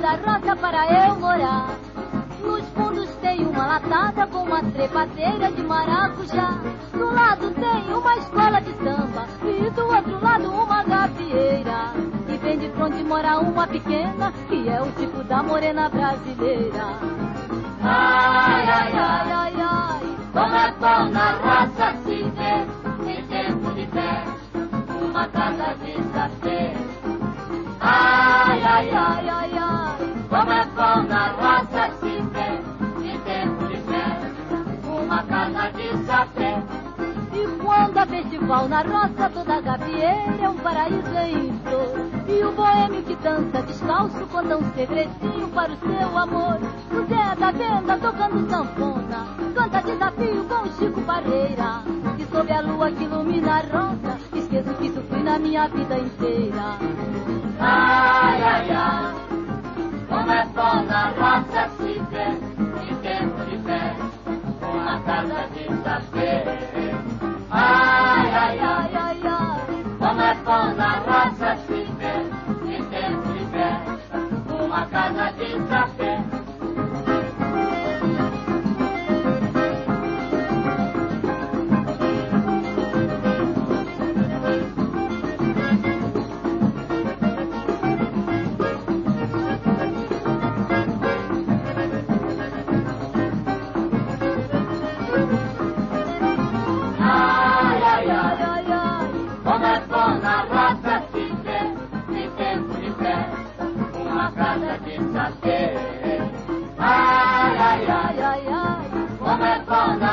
da roça para eu morar. Nos fundos tem uma latada com uma trepadeira de maracujá. Do lado tem uma escola de samba e do outro lado uma gafieira. E bem de frente mora uma pequena, que é o tipo da morena brasileira. Ai, ai, ai, ai, ai, como é bom na roça se ver, em tempo de pé, uma casa de sapê. Ai, ai, ai, ai, ai, como é bom na roça se ver, em tempo de pé, uma casa de sapé. E quando há festival na roça, toda gafieira é um paraíso em flor. E o boêmio que dança descalço conta um segredinho para o seu amor. O Zé da Venda tocando sanfona, canta desafio com o Chico Barreira. E sob a lua que ilumina a roça, esqueço que sofri na minha vida inteira. Ai, ai, ai, como é bom na roça se ver, em tempo de pé, uma casa de sapê. Ai, ai, ai, ai, ai, como é bom na roça se ver, em tempo de pé, uma casa de sapé. Ai, ai, ai, ai, ai, como é bom